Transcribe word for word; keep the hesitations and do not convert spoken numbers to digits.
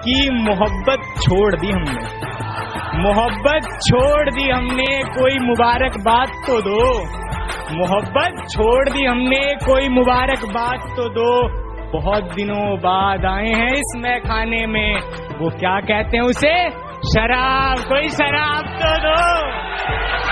कि मोहब्बत छोड़ दी हमने, मोहब्बत छोड़ दी हमने, कोई मुबारकबाद तो दो। मोहब्बत छोड़ दी हमने, कोई मुबारकबाद तो दो। बहुत दिनों बाद आए हैं इस मैखाने में, वो क्या कहते हैं उसे, शराब, कोई शराब तो दो।